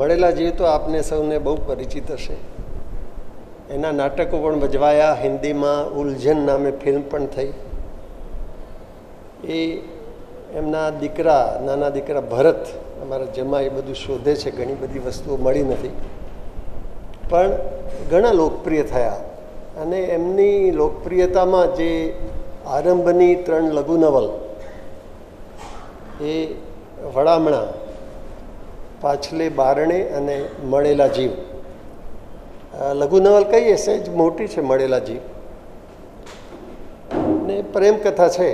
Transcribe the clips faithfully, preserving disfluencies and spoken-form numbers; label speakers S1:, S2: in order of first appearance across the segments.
S1: મળેલા જીવ તો આપને સૌને બહુ પરિચિત હશે. એના નાટકો પણ ભજવાયા, હિન્દીમાં ઉલઝન નામે ફિલ્મ પણ થઈ. એ એમના દીકરા, નાના દીકરા ભરત, અમારા જમાઈ બધું શોધે છે, ઘણી બધી વસ્તુઓ મળી નથી, પણ ઘણા લોકપ્રિય થયા. અને એમની લોકપ્રિયતામાં જે આરંભની ત્રણ લઘુ નવલ, એ વડામણા, પાછલે બારણે અને મળેલા જીવ. લઘુ નવલ કહીએ સહેજ મોટી છે મળેલા જીવ, ને પ્રેમ કથા છે.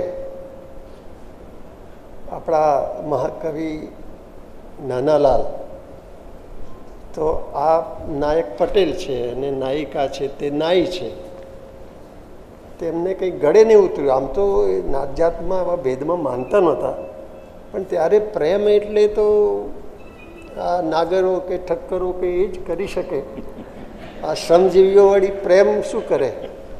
S1: આપણા મહાકવિ નાનાલાલ, તો આ નાયક પટેલ છે અને નાયિકા છે તે નાઈ છે. તેમને કંઈ ગળે નહીં ઉતર્યું. આમ તો નાત જાતમાં આવા ભેદમાં માનતા નહોતા, પણ ત્યારે પ્રેમ એટલે તો આ નાગરો કે ઠક્કરો કે એ જ કરી શકે. આ શ્રમજીવીઓવાળી પ્રેમ શું કરે?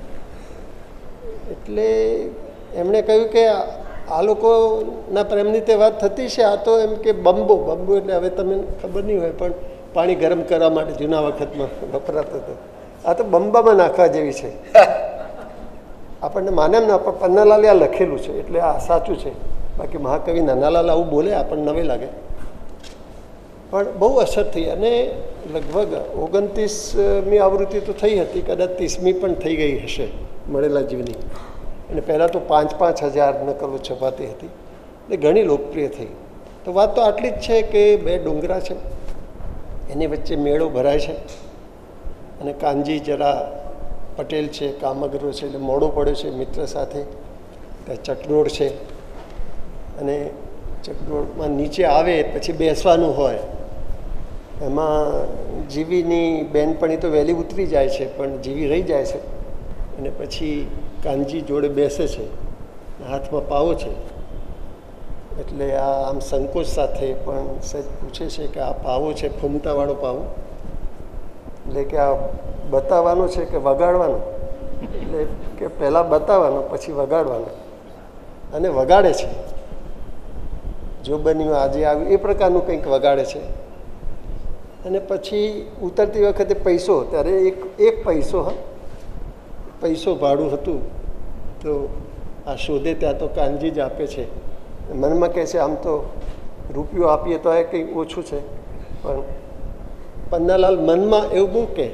S1: એટલે એમણે કહ્યું કે આ લોકોના પ્રેમની તે વાત થતી છે, આ તો એમ કે બંબો બંબો એટલે હવે તમને ખબર નહીં હોય, પણ પાણી ગરમ કરવા માટે જૂના વખતમાં વપરાતો હતો. આ તો બંબામાં નાખવા જેવી છે. આપણને માને એમ ના, પણ પન્નાલાલે આ લખેલું છે એટલે આ સાચું છે. બાકી મહાકવિ નાનાલાલ આવું બોલે આપણને નવે લાગે, પણ બહુ અસર થઈ. અને લગભગ ઓગણત્રીસમી આવૃત્તિ તો થઈ હતી, કદાચ ત્રીસમી પણ થઈ ગઈ હશે મળેલા જીવની. અને પહેલાં તો પાંચ પાંચ હજાર નકલો છપાતી હતી, એટલે ઘણી લોકપ્રિય થઈ. તો વાત તો આટલી જ છે કે બે ડુંગરા છે, એની વચ્ચે મેળો ભરાય છે, અને કાનજી જરા પટેલ છે, કામગરો છે, એટલે મોડો પડ્યો છે મિત્ર સાથે. ત્યાં ચકડોળ છે, અને ચકડોળમાં નીચે આવે પછી બેસવાનું હોય. એમાં જીવીની બેનપણી તો વહેલી ઉતરી જાય છે, પણ જીવી રહી જાય છે. અને પછી કાનજી જોડે બેસે છે, હાથમાં પાવો છે. એટલે આ આમ સંકોચ સાથે પણ સહેજ પૂછે છે કે આ પાવો છે ફૂમતાવાળો પાવો, એટલે કે આ બતાવવાનો છે કે વગાડવાનો? એટલે કે પહેલાં બતાવવાનો પછી વગાડવાનો. અને વગાડે છે. જો બન્યું આજે આવ્યું એ પ્રકારનું કંઈક વગાડે છે. અને પછી ઉતરતી વખતે પૈસો, ત્યારે એક એક પૈસો, હા પૈસો ભાડું હતું. તો આ શોધે ત્યાં તો કાનજી જ આપે છે. મનમાં કહે છે આમ તો રૂપિયો આપીએ તો એ કંઈક ઓછું છે, પણ પન્નાલાલ મનમાં એવું બહુ કહે,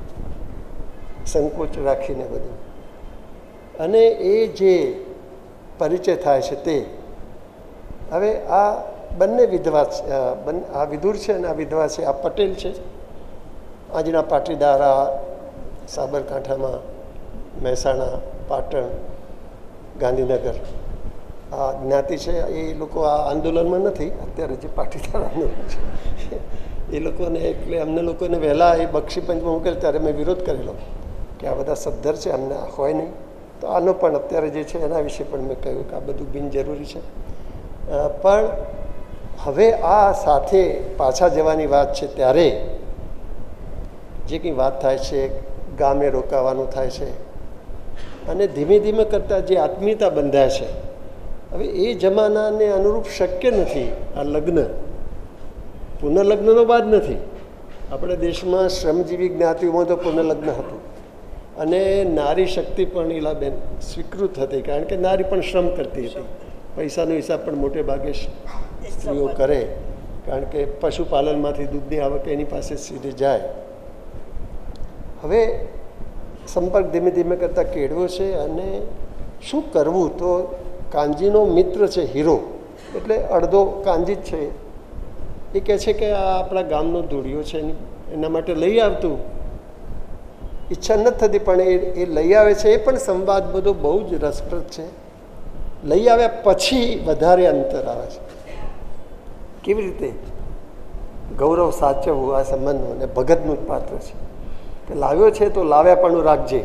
S1: સંકોચ રાખીને બધું. અને એ જે પરિચય થાય છે તે હવે આ બંને વિધવા છે. આ વિદુર છે અને આ વિધવા છે. આ પટેલ છે, આજના પાટીદાર, આ સાબરકાંઠામાં, મહેસાણા, પાટણ, ગાંધીનગર આ જ્ઞાતિ છે. એ લોકો આ આંદોલનમાં નથી અત્યારે, જે પાટીદાર આંદોલન છે એ લોકોને, એટલે અમને લોકોને વહેલા એ બક્ષીપંચમાં મૂકેલ ત્યારે મેં વિરોધ કરેલો કે આ બધા સદ્ધર છે, અમને હોય નહીં. તો આનો પણ અત્યારે જે છે એના વિશે પણ મેં કહ્યું કે આ બધું બિનજરૂરી છે. પણ હવે આ સાથે પાછા જવાની વાત છે ત્યારે જે કંઈ વાત થાય છે, ગામે રોકાવાનું થાય છે, અને ધીમે ધીમે કરતાં જે આત્મીયતા બંધાય છે, હવે એ જમાનાને અનુરૂપ શક્ય નથી આ લગ્ન. પુનર્લગ્નનો બાદ નથી. આપણા દેશમાં શ્રમજીવી જ્ઞાતિઓમાં તો પુનર્લગ્ન હતું, અને નારી શક્તિ પણ ઈલાબેન સ્વીકૃત હતી, કારણ કે નારી પણ શ્રમ કરતી હતી. પૈસાનો હિસાબ પણ મોટે ભાગે સ્ત્રીઓ કરે, કારણ કે પશુપાલનમાંથી દૂધની આવક એની પાસે સીધી જાય. હવે સંપર્ક ધીમે ધીમે કરતાં કેળવ્યો છે. અને શું કરવું? તો કાનજીનો મિત્ર છે હીરો, એટલે અડધો કાનજી જ છે. એ કહે છે કે આ આપણા ગામનો ધૂળિયો છે, એના માટે લઈ આવતું. ઈચ્છા નથી થતી, પણ એ એ લઈ આવે છે. એ પણ સંવાદ બધો બહુ જ રસપ્રદ છે. લઈ આવ્યા પછી વધારે અંતર આવે છે. કેવી રીતે ગૌરવ સાચવવું આ સંબંધનું, અને ભગતનું જ પાત્ર છે કે લાવ્યો છે તો લાવ્યા પણ રાખજે.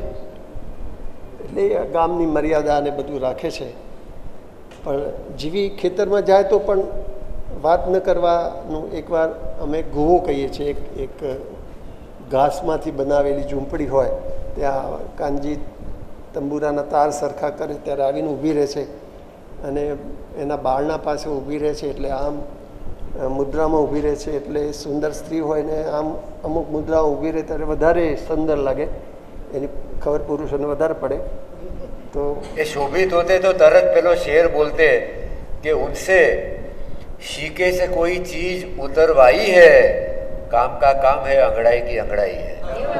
S1: એટલે એ ગામની મર્યાદા અને બધું રાખે છે. પણ જીવી ખેતરમાં જાય તો પણ વાત ન કરવાનું. એકવાર અમે ગુવો કહીએ છીએ, એક એક ઘાસમાંથી બનાવેલી ઝૂંપડી હોય, ત્યાં કાનજી તંબુરાના તાર સરખા કરે ત્યારે આવીને ઊભી રહે છે, અને એના બારણા પાસે ઊભી રહે છે. એટલે આમ મુદ્રામાં ઊભી રહે છે, એટલે સુંદર સ્ત્રી હોય ને આમ અમુક મુદ્રાઓ ઊભી રહે ત્યારે વધારે સુંદર લાગે, એની ખબર પુરુષોને વધારે પડે. તો
S2: એ શોભિત હોતે તો તરત પેલો શેર બોલતે કે ઉનસે शीके से कोई चीज उतरवाई है, काम का काम है, अंगड़ाई की अंगड़ाई है.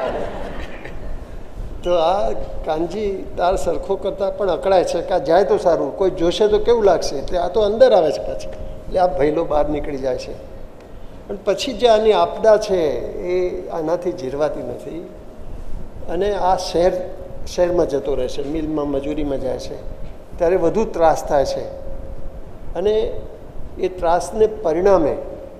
S1: તો આ કાનજી તાર સરખો કરતાં પણ અકળાય છે કે આ જાય તો સારું, કોઈ જોશે તો કેવું લાગશે, એટલે આ તો અંદર આવે છે પાછી, એટલે આ ભયલો બહાર નીકળી જાય છે. પણ પછી જે આની આપદા છે એ આનાથી જીરવાતી નથી, અને આ શહેર શહેરમાં જતો રહે છે, મિલમાં મજૂરીમાં જાય છે, ત્યારે વધુ ત્રાસ થાય છે. અને એ ત્રાસને પરિણામે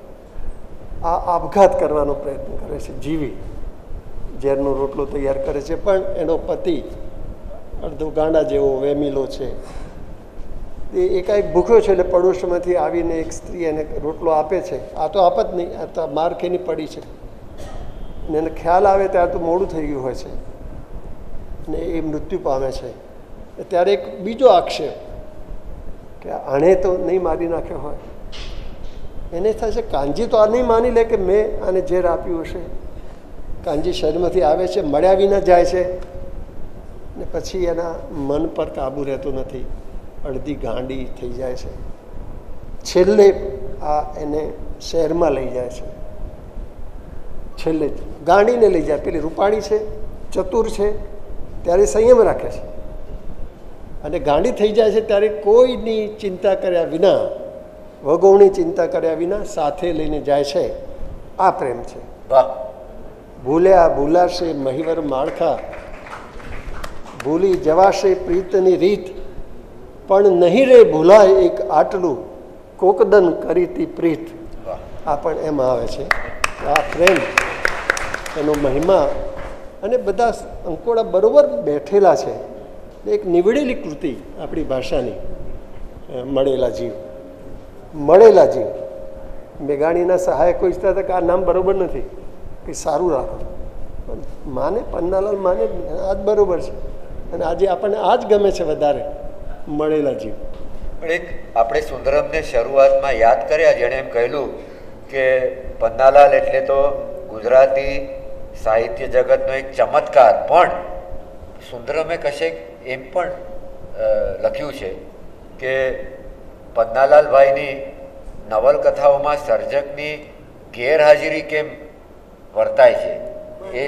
S1: આ આપઘાત કરવાનો પ્રયત્ન કરે છે, જીવી ઝેરનો રોટલો તૈયાર કરે છે. પણ એનો પતિ અડધો ગાંડા જેવો વેમીલો છે, એ એકાએક ભૂખ્યો છે, એટલે પડોશમાંથી આવીને એક સ્ત્રી એને રોટલો આપે છે. આ તો આપ જ નહીં, આ તો માર ખેની પડી છે, અને એને ખ્યાલ આવે ત્યારે તો મોડું થઈ ગયું હોય છે, અને એ મૃત્યુ પામે છે. ત્યારે એક બીજો આક્ષેપ કે આણે તો નહીં મારી નાખ્યો હોય, એને થાય છે કાનજી તો આ નહીં માની લે કે મેં આને ઝેર આપ્યું હશે. કાનજી શહેરમાંથી આવે છે, મળ્યા વિના જાય છે, ને પછી એના મન પર કાબુ રહેતો નથી, અડધી ગાંડી થઈ જાય છે. છેલ્લે આ એને શહેરમાં લઈ જાય છે, છેલ્લે ગાંડીને લઈ જાય. પેલી રૂપાળી છે, ચતુર છે, ત્યારે સંયમ રાખે છે, અને ગાંડી થઈ જાય છે ત્યારે કોઈની ચિંતા કર્યા વિના, વગોવણી ચિંતા કર્યા વિના સાથે લઈને જાય છે. આ પ્રેમ છે. ભૂલ્યા ભૂલાશે મહિવર માળખા, ભૂલી જવાશે પ્રીતની રીત, પણ નહીં રે ભૂલાય એક આટલું, કોકદન કરીતી પ્રીત. આ પણ એમાં આવે છે. આ પ્રેમ, એનો મહિમા, અને બધા અંકોડા બરોબર બેઠેલા છે. એક નિવડેલી કૃતિ આપણી ભાષાની, મળેલા જીવ. મળેલા જીવ. મેઘાણીના સહાયકો ઈચ્છતા હતા કે આ નામ બરાબર નથી, કે સારું રાખો, પણ માને પન્નાલાલ માને આ જ બરાબર છે, અને આજે આપણને આ જ ગમે છે વધારે, મળેલા જીવ.
S2: પણ એક આપણે સુંદરમને શરૂઆતમાં યાદ કર્યા, જેણે એમ કહેલું કે પન્નાલાલ એટલે તો ગુજરાતી સાહિત્ય જગતનો એક ચમત્કાર. પણ સુંદરમે કશેક એમ પણ લખ્યું છે કે પન્નાલાલભાઈની નવલકથાઓમાં સર્જકની ગેરહાજરી કેમ વર્તાય છે. એ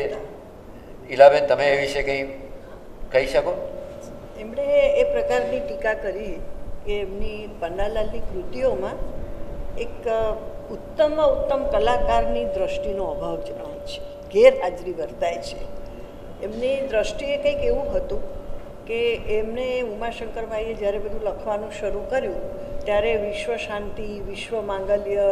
S2: ઈલાબેન, તમે એ વિશે કંઈ કહી શકો?
S3: એમણે એ પ્રકારની ટીકા કરી કે એમની પન્નાલાલની કૃતિઓમાં એક ઉત્તમમાં ઉત્તમ કલાકારની દ્રષ્ટિનો અભાવ જણાય છે, ગેરહાજરી વર્તાય છે. એમની દ્રષ્ટિએ કંઈક એવું હતું કે એમને ઉમાશંકરભાઈએ જ્યારે બધું લખવાનું શરૂ કર્યું ત્યારે વિશ્વ શાંતિ, વિશ્વ માંગલ્ય,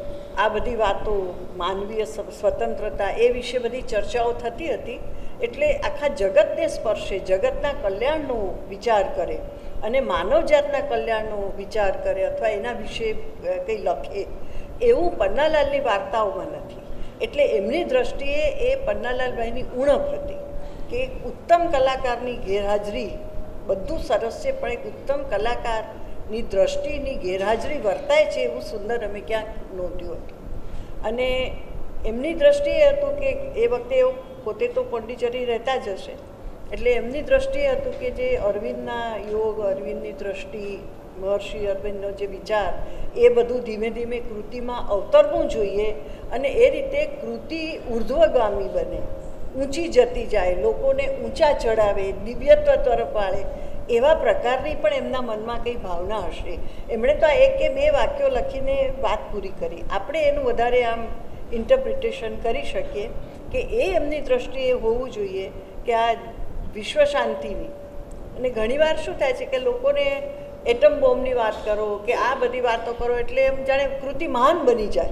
S3: આ બધી વાતો, માનવીય સ્વતંત્રતા, એ વિશે બધી ચર્ચાઓ થતી હતી. એટલે આખા જગતને સ્પર્શે, જગતના કલ્યાણનો વિચાર કરે અને માનવજાતના કલ્યાણનો વિચાર કરે, અથવા એના વિશે કંઈ લખે, એવું પન્નાલાલની વાર્તાઓમાં નથી. એટલે એમની દ્રષ્ટિએ એ પન્નાલાલભાઈની ઉણપ હતી કે એક ઉત્તમ કલાકારની ગેરહાજરી, બધું સરસ છે પણ એક ઉત્તમ કલાકારની દ્રષ્ટિની ગેરહાજરી વર્તાય છે એવું સુંદર અમે ક્યાંક નોંધ્યું હતું. અને એમની દ્રષ્ટિએ હતું કે એ વખતે એવું પોતે તો પોંડિચેરી રહેતા જ હશે, એટલે એમની દ્રષ્ટિએ હતું કે જે અરવિંદના યોગ, અરવિંદની દ્રષ્ટિ, મહર્ષિ અરવિંદનો જે વિચાર, એ બધું ધીમે ધીમે કૃતિમાં અવતરવું જોઈએ, અને એ રીતે કૃતિ ઉર્ધ્વગામી બને, ઊંચી જતી જાય, લોકોને ઊંચા ચડાવે, દિવ્યત્વ તરફ વાળે, એવા પ્રકારની પણ એમના મનમાં કંઈ ભાવના હશે. એમણે તો આ એક કે બે વાક્યો લખીને વાત પૂરી કરી. આપણે એનું વધારે આમ ઇન્ટરપ્રિટેશન કરી શકીએ કે એ એમની દ્રષ્ટિએ હોવું જોઈએ કે આ વિશ્વ શાંતિની. અને ઘણીવાર શું થાય છે કે લોકોને એટમ બોમ્બની વાત કરો કે આ બધી વાતો કરો એટલે એમ જાણે કૃતિ મહાન બની જાય.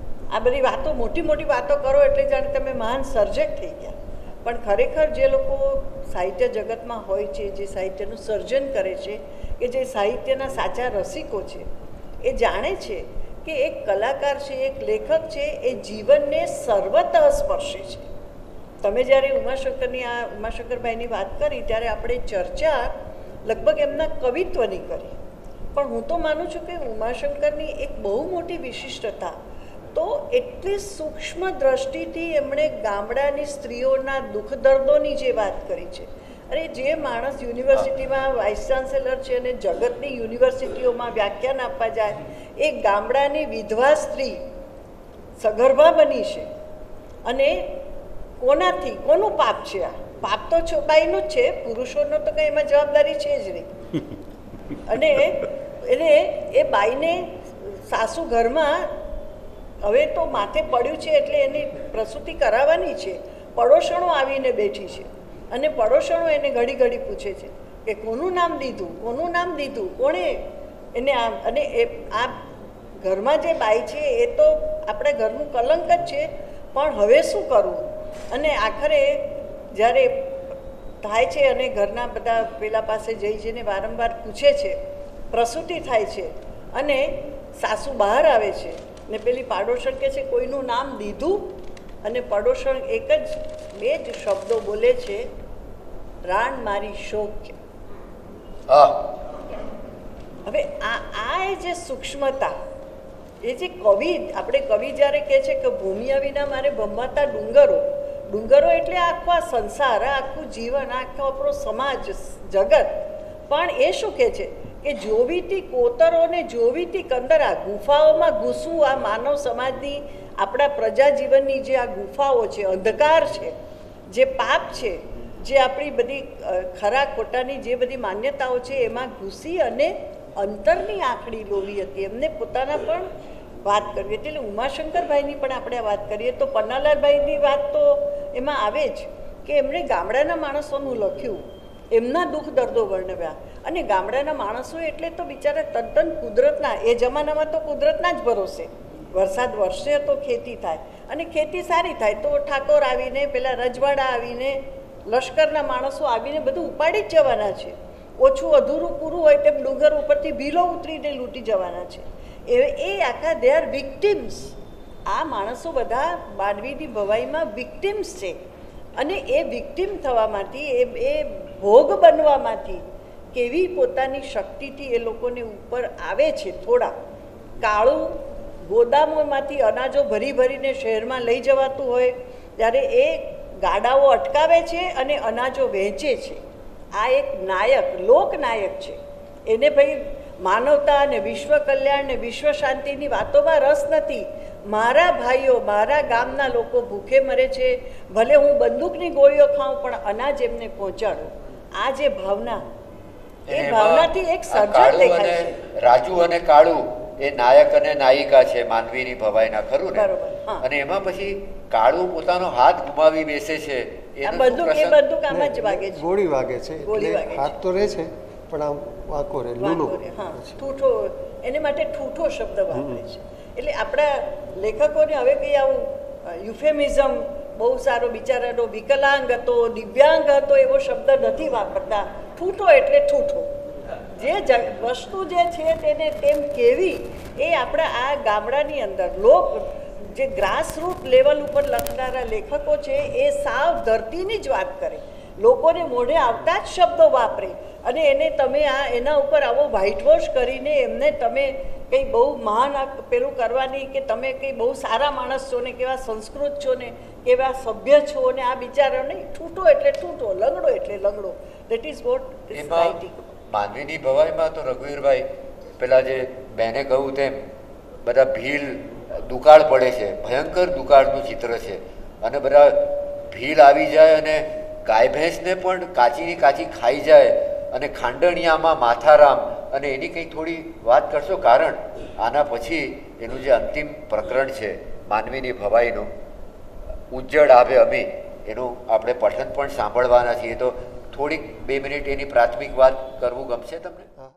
S3: આ બધી વાતો, મોટી મોટી વાતો કરો એટલે જાણે તમે મહાન સર્જક થઈ ગયા. પણ ખરેખર જે લોકો સાહિત્ય જગતમાં હોય છે, જે સાહિત્યનું સર્જન કરે છે, કે જે સાહિત્યના સાચા રસિકો છે, એ જાણે છે કે એક કલાકાર છે, એક લેખક છે, એ જીવનને સર્વતઃ સ્પર્શે છે. તમે જ્યારે ઉમાશંકરની આ ઉમાશંકરભાઈની વાત કરી ત્યારે આપણે ચર્ચા લગભગ એમના કવિત્વની કરી, પણ હું તો માનું છું કે ઉમાશંકરની એક બહુ મોટી વિશિષ્ટતા તો એટલી સૂક્ષ્મ દ્રષ્ટિથી એમણે ગામડાની સ્ત્રીઓના દુઃખ દર્દોની જે વાત કરી છે. અરે જે માણસ યુનિવર્સિટીમાં વાઇસ ચાન્સેલર છે અને જગતની યુનિવર્સિટીઓમાં વ્યાખ્યાન આપવા જાય, એ ગામડાની વિધવા સ્ત્રી સગર્ભા બની છે અને કોનાથી કોનું પાપ છે? આ પાપ તો છોબાઈનું જ છે, પુરુષોનો તો કંઈ એમાં જવાબદારી છે જ નહીં. અને એને એ બાઈને સાસુ ઘરમાં હવે તો માથે પડ્યું છે એટલે એની પ્રસૂતિ કરાવવાની છે. પડોશણો આવીને બેઠી છે અને પડોશણો એને ઘડી ઘડી પૂછે છે કે કોનું નામ દીધું, કોનું નામ દીધું, કોણે એને આમ. અને એ આ ઘરમાં જે બાઈ છે એ તો આપણે ઘરનું કલંક જ છે, પણ હવે શું કરવું? અને આખરે જ્યારે થાય છે અને ઘરના બધા પેલા પાસે જઈ જઈને વારંવાર પૂછે છે, પ્રસૂતિ થાય છે અને સાસુ બહાર આવે છે ને પેલી પાડોશણ કહે છે કોઈનું નામ દીધું? અને પડોશણ એક જ બે જ શબ્દો બોલે છે, પ્રાણ મારી શોક. હવે આ આ એ જે સૂક્ષ્મતા, એ જે કવિ, આપણે કવિ જ્યારે કહે છે કે ભૂમિયા વિના મારે ભમાતા ડુંગરો, ડુંગરો એટલે આખો આ સંસાર, આ આખું જીવન, આખો આપણો સમાજ જગત. પણ એ શું કહે છે કે જોવીતી કોતરોને જોવીતી કંદરા, ગુફાઓમાં ઘૂસવું આ માનવ સમાજની, આપણા પ્રજા જીવનની જે આ ગુફાઓ છે, અંધકાર છે, જે પાપ છે, જે આપણી બધી ખરા ખોટાની જે બધી માન્યતાઓ છે એમાં ઘૂસી અને અંતરની આંખડી લોવી હતી. એમને પોતાના પણ વાત કરવી હતી. એટલે ઉમાશંકરભાઈની પણ આપણે વાત કરીએ તો પન્નાલાલભાઈની વાત તો એમાં આવે જ કે એમણે ગામડાના માણસોનું લખ્યું, એમના દુઃખ દર્દો વર્ણવ્યા. અને ગામડાના માણસો એટલે તો બિચારા તદ્દન કુદરતના, એ જમાનામાં તો કુદરતના જ ભરોસે, વરસાદ વરસે તો ખેતી થાય અને ખેતી સારી થાય તો ઠાકોર આવીને, પેલા રજવાડા આવીને, લશ્કરના માણસો આવીને બધું ઉપાડી જ જવાના છે. ઓછું અધૂરું પૂરું હોય તેમ ડુંગર ઉપરથી ભીલો ઉતરીને લૂંટી જવાના છે. એ એ આખા દે આર વિક્ટિમ્સ. આ માણસો બધા માંડવીની ભવાઈમાં વિક્ટિમ્સ છે. અને એ વિક્ટિમ થવામાંથી, એ એ ભોગ બનવામાંથી કેવી પોતાની શક્તિથી એ લોકોને ઉપર આવે છે. થોડા કાળું ગોદામોમાંથી અનાજો ભરી ભરીને શહેરમાં લઈ જવાતું હોય ત્યારે એ ગાડાઓ અટકાવે છે અને અનાજો વહેંચે છે. આ એક નાયક, લોકનાયક છે. એને ભાઈ માનવતા અને વિશ્વ કલ્યાણ ને વિશ્વ શાંતિની વાતોમાં રસ નથી. મારા ભાઈઓ, મારા ગામના લોકો ભૂખે મરે છે, ભલે હું બંદૂકની ગોળીઓ ખાઉં પણ અનાજ એમને પહોંચાડું. આ જે ભાવના, એ ભાવનાથી એક સર્જન દેખાય છે.
S2: રાજુ અને કાળુ એ નાયક અને નાયિકા છે માનવીની ભવાઈના, ખરું ને? અને એમાં પછી કાળુ પોતાનો હાથ ગુમાવી બેસે છે.
S3: બંદૂક એ બંદૂક આમાં જ વાગે છે,
S1: ગોળી વાગે છે, એટલે હાથ તો રહે છે પણ આમ વાંકો રહે, લૂલો.
S3: હા, ઠૂઠો, એને માટે ઠૂઠો શબ્દ વાપરે છે. એટલે આપણા લેખકોને હવે કંઈ આવું યુફેમિઝમ બહુ સારો, બિચારાનો વિકલાંગ હતો, દિવ્યાંગ હતો એવો શબ્દ નથી વાપરતા. ઠૂઠો એટલે ઠૂઠો, જે વસ્તુ જે છે તેને તેમ કેવી, એ આપણા આ ગામડાની અંદર લોક, જે ગ્રાસરૂટ લેવલ ઉપર લખનારા લેખકો છે એ સાવ ધરતીની જ વાત કરે, લોકોને મોઢે આવતા જ શબ્દો વાપરે. અને એને તમે આ એના ઉપર આવો વ્હાઇટ વોશ કરીને એમને તમે કંઈ બહુ મહાન પેલું કરવાની, કે તમે કંઈ બહુ સારા માણસ છો ને, કેવા સંસ્કૃત છો ને, કેવા સભ્ય છો ને, આ બિચારો નહીં. ઠૂઠો એટલે ઠૂઠો, લંગડો એટલે લંગડો. That is what is writing.
S2: માંડવીની ભવાઈમાં તો રઘુવીરભાઈ, પેલા જે બેને કહ્યું તેમ બધા ભીલ દુકાળ પડે છે, ભયંકર દુકાળનું ચિત્ર છે. અને બધા ભીલ આવી જાય અને ગાય ભેંસને પણ કાચીની કાચી ખાઈ જાય. અને ખાંડણિયામાં માથારામ, અને એની કંઈ થોડી વાત કરશો? કારણ આના પછી એનું જે અંતિમ પ્રકરણ છે માનવીની ભવાઈનું, ઉજ્જડ આવે અમે, એનું આપણે પઠન પણ સાંભળવાના છીએ. તો થોડીક બે મિનિટ એની પ્રાથમિક વાત કરવું ગમશે તમને?